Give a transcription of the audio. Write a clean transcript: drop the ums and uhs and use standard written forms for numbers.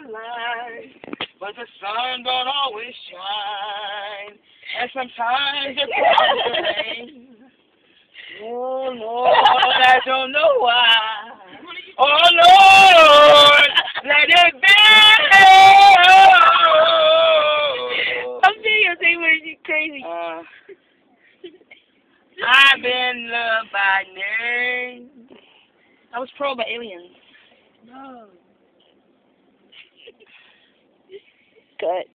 light, but the sun don't always shine, and sometimes it pours rain. Oh Lord, I don't know why. Oh Lord, let it be. I'm videotaping when you crazy. I've been loved by name. I was trolled by aliens. No. Good.